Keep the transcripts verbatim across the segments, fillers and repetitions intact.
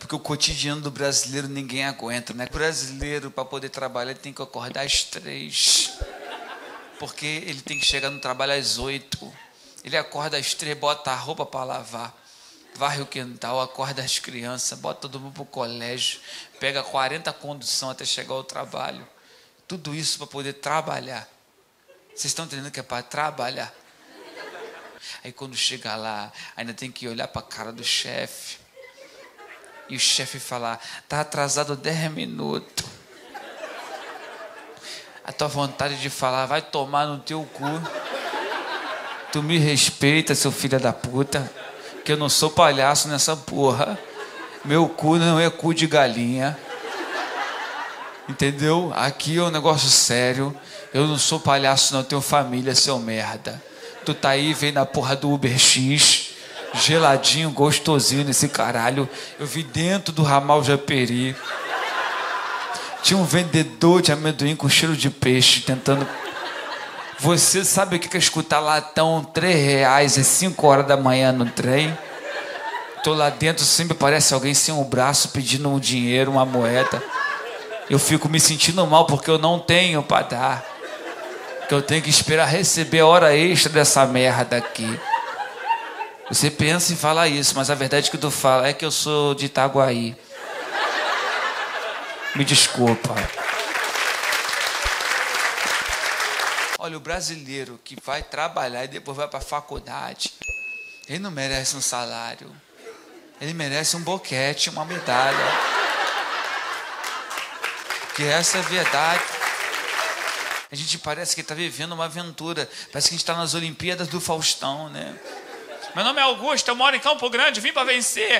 Porque o cotidiano do brasileiro ninguém aguenta, né? O brasileiro, para poder trabalhar, ele tem que acordar às três. Porque ele tem que chegar no trabalho às oito. Ele acorda às três, bota a roupa para lavar, varre o quintal, acorda as crianças, bota todo mundo para o colégio, pega quarenta condução até chegar ao trabalho. Tudo isso para poder trabalhar. Vocês estão entendendo que é para trabalhar? Aí quando chega lá, ainda tem que olhar para a cara do chefe. E o chefe falar, tá atrasado dez minutos. A tua vontade de falar, vai tomar no teu cu. Tu me respeita, seu filho da puta, que eu não sou palhaço nessa porra. Meu cu não é cu de galinha. Entendeu? Aqui é um negócio sério. Eu não sou palhaço, não, tenho família, seu merda. Tu tá aí, vem na porra do Uber X, geladinho, gostosinho nesse caralho. Eu vi dentro do ramal Japeri. Tinha um vendedor de amendoim com cheiro de peixe, tentando... Você sabe o que é escutar latão, três reais, é cinco horas da manhã no trem? Tô lá dentro, sempre parece alguém sem um braço pedindo um dinheiro, uma moeda. Eu fico me sentindo mal porque eu não tenho para dar. Que eu tenho que esperar receber a hora extra dessa merda aqui. Você pensa em falar isso, mas a verdade que tu fala é que eu sou de Itaguaí. Me desculpa. Olha, o brasileiro que vai trabalhar e depois vai para a faculdade, ele não merece um salário. Ele merece um boquete, uma medalha. Porque essa é a verdade. A gente parece que está vivendo uma aventura. Parece que a gente está nas Olimpíadas do Faustão, né? Meu nome é Augusto, eu moro em Campo Grande, vim para vencer.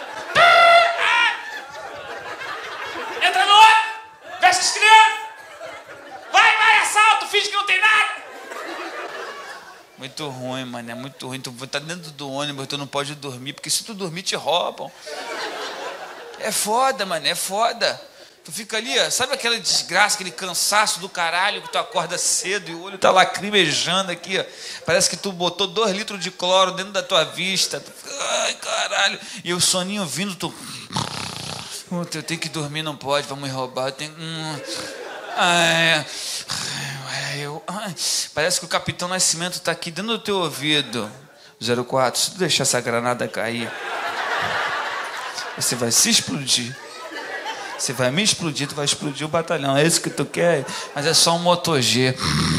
Entra no ônibus, fecha as crianças. Vai, vai, assalto, finge que não tem nada. Muito ruim, mano, é muito ruim. Tu tá dentro do ônibus, tu não pode dormir, porque se tu dormir, te roubam. É foda, mano, é foda. Tu fica ali, ó, sabe aquela desgraça, aquele cansaço do caralho, que tu acorda cedo e o olho tá lacrimejando aqui, ó. Parece que tu botou dois litros de cloro dentro da tua vista. Tu fica, ai, caralho. E o soninho vindo, tu... Puta, eu tenho que dormir, não pode, vamos me roubar. Eu tenho... Hum. Ai, ai, eu... ai. Parece que o Capitão Nascimento tá aqui dentro do teu ouvido. zero quatro, se tu deixar essa granada cair, você vai se explodir. Você vai me explodir, tu vai explodir o batalhão. É isso que tu quer? Mas é só um Moto G.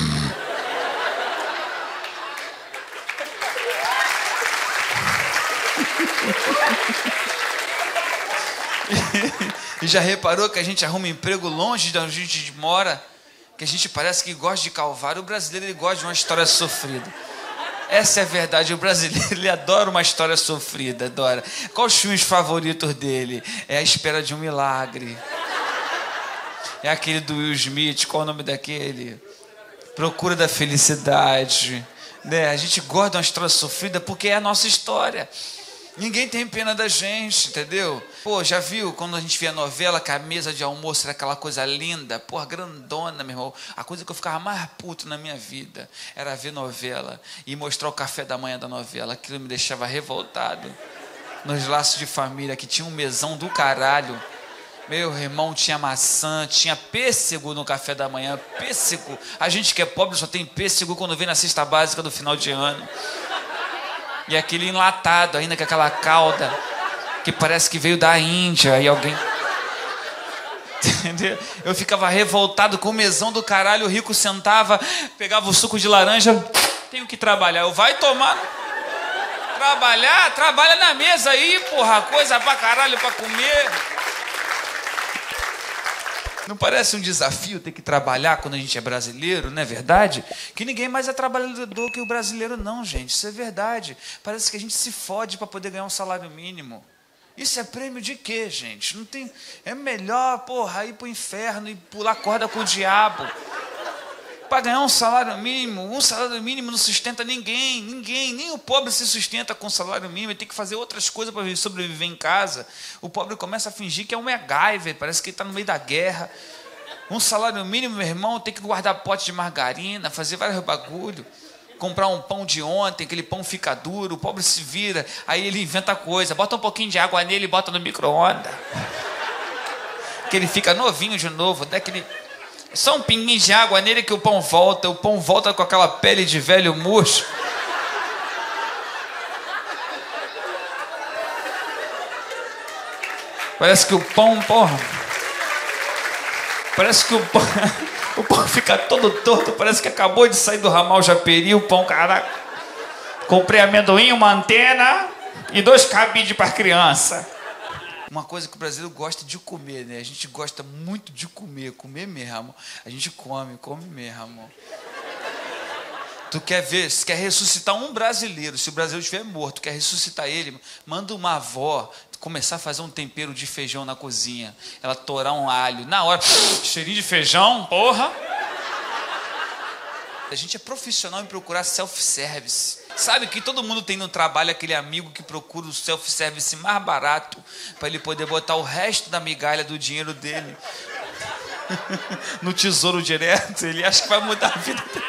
E já reparou que a gente arruma emprego longe de onde a gente mora? Que a gente parece que gosta de calvário. O brasileiro, ele gosta de uma história sofrida. Essa é a verdade, o brasileiro, ele adora uma história sofrida, adora. Qual os filmes favoritos dele? É A Espera de um Milagre. É aquele do Will Smith, qual o nome daquele? Procura da Felicidade. Né? A gente gosta de uma história sofrida porque é a nossa história. Ninguém tem pena da gente, entendeu? Pô, já viu quando a gente via novela que a mesa de almoço era aquela coisa linda? Porra, grandona, meu irmão. A coisa que eu ficava mais puto na minha vida era ver novela e mostrar o café da manhã da novela. Aquilo me deixava revoltado. Nos laços de família, que tinha um mesão do caralho. Meu irmão, tinha maçã, tinha pêssego no café da manhã. Pêssego. A gente que é pobre só tem pêssego quando vem na cesta básica do final de ano. E aquele enlatado ainda, com aquela calda que parece que veio da Índia. E alguém... Entendeu? Eu ficava revoltado com o mesão do caralho. O rico sentava, pegava o suco de laranja. Tenho que trabalhar. Eu, vai tomar... Trabalhar? Trabalha na mesa aí, porra. Coisa pra caralho pra comer. Não parece um desafio ter que trabalhar quando a gente é brasileiro, não é verdade? Que ninguém mais é trabalhador que o brasileiro, não, gente. Isso é verdade. Parece que a gente se fode para poder ganhar um salário mínimo. Isso é prêmio de quê, gente? Não tem... É melhor, porra, ir pro inferno e pular corda com o diabo. Para ganhar um salário mínimo, um salário mínimo não sustenta ninguém, ninguém, nem o pobre se sustenta com salário mínimo, ele tem que fazer outras coisas para sobreviver em casa. O pobre começa a fingir que é um MacGyver, parece que ele está no meio da guerra. Um salário mínimo, meu irmão, tem que guardar pote de margarina, fazer vários bagulho. comprar um pão de ontem, aquele pão fica duro, o pobre se vira, aí ele inventa coisa, bota um pouquinho de água nele e bota no micro-ondas. Que ele fica novinho de novo, daquele... Só um pinguinho de água nele que o pão volta, o pão volta com aquela pele de velho murcho. Parece que o pão, porra... Parece que o pão... O pão fica todo torto, parece que acabou de sair do ramal Japeri, o pão, caraca. Comprei amendoim, uma antena e dois cabides para criança. Uma coisa que o brasileiro gosta de comer, né? A gente gosta muito de comer, comer mesmo. A gente come, come mesmo. Tu quer ver, se quer ressuscitar um brasileiro, se o brasileiro estiver morto, quer ressuscitar ele, manda uma avó começar a fazer um tempero de feijão na cozinha. Ela torar um alho. Na hora, cheirinho de feijão, porra. A gente é profissional em procurar self-service. Sabe que todo mundo tem no trabalho aquele amigo que procura o self-service mais barato para ele poder botar o resto da migalha do dinheiro dele no tesouro direto. Ele acha que vai mudar a vida dele.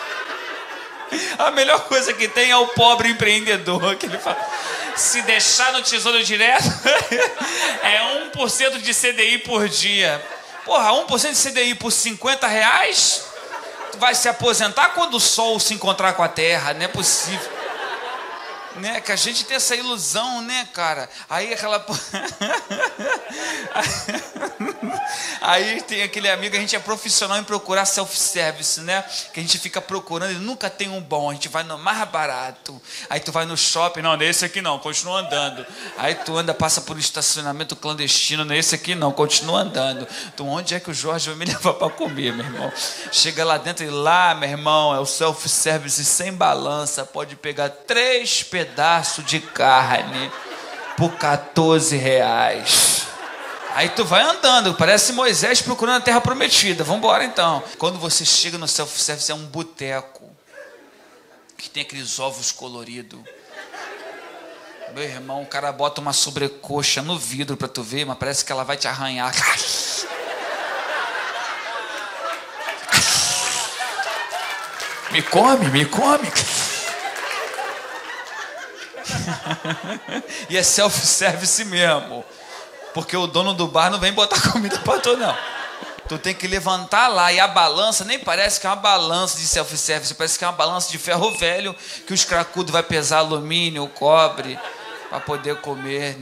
A melhor coisa que tem é o pobre empreendedor, que ele fala... Se deixar no tesouro direto, é um por cento de C D I por dia. Porra, um por cento de C D I por cinquenta reais? Tu vai se aposentar quando o sol se encontrar com a terra, não é possível. Né? Que a gente tem essa ilusão, né, cara? Aí aquela... Aí tem aquele amigo, a gente é profissional em procurar self-service, né? Que a gente fica procurando e nunca tem um bom. A gente vai no mais barato. Aí tu vai no shopping, não, nesse aqui não, continua andando. Aí tu anda, passa por um estacionamento clandestino, nesse aqui não, continua andando. Então onde é que o Jorge vai me levar para comer, meu irmão? Chega lá dentro e lá, meu irmão, é o self-service sem balança. Pode pegar três pedaços pedaço de carne por quatorze reais. Aí tu vai andando, parece Moisés procurando a terra prometida. Vamos embora então. Quando você chega no self-service, é um boteco que tem aqueles ovos coloridos. Meu irmão, o cara bota uma sobrecoxa no vidro pra tu ver, mas parece que ela vai te arranhar. Me come, me come. E é self-service mesmo. Porque o dono do bar não vem botar comida pra tu, não. Tu tem que levantar lá. E a balança nem parece que é uma balança de self-service. Parece que é uma balança de ferro velho que os cracudos vai pesar alumínio, cobre, pra poder comer.